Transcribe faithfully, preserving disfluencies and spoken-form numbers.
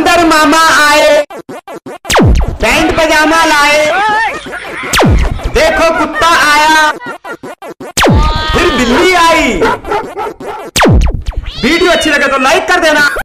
सुंदर मामा आए, पैंट पजामा लाए, देखो कुत्ता आया, फिर बिल्ली आई। वीडियो अच्छी लगे तो लाइक कर देना।